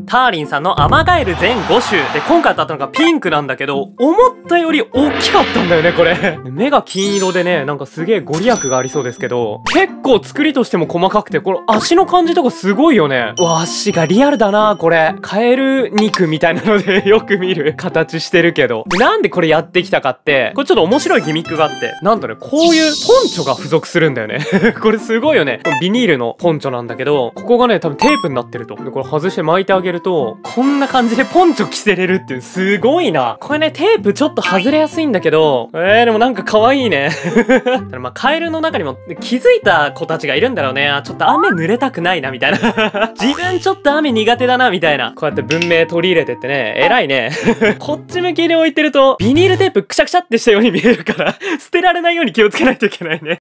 ターリンさんのアマガエル全5種で、今回当たったのがピンクなんだけど、思ったより大きかったんだよね、これ。目が金色でね、なんかすげえご利益がありそうですけど、結構作りとしても細かくて、この足の感じとかすごいよね。うわ、足がリアルだな、これ。カエル肉みたいなのでよく見る形してるけど。なんでこれやってきたかって、これちょっと面白いギミックがあって、なんとね、こういうポンチョが付属するんだよね。これすごいよね。これビニールのポンチョなんだけど、ここがね、多分テープになってると。で、これ外して巻いてあげると、こんな感じでポンチョ着せれるっていう、すごいな。これね、テープちょっと外れやすいんだけど、でもなんか可愛いね。まあ、カエルの中にも気づいた子たちがいるんだろうね。ちょっと雨濡れたくないな、みたいな。自分ちょっと雨苦手だな、みたいな。こうやって文明取り入れてってね、偉いね。こっち向きで置いてると、ビニールテープくしゃくしゃってしたように見えるから、捨てられないように気をつけないといけないね。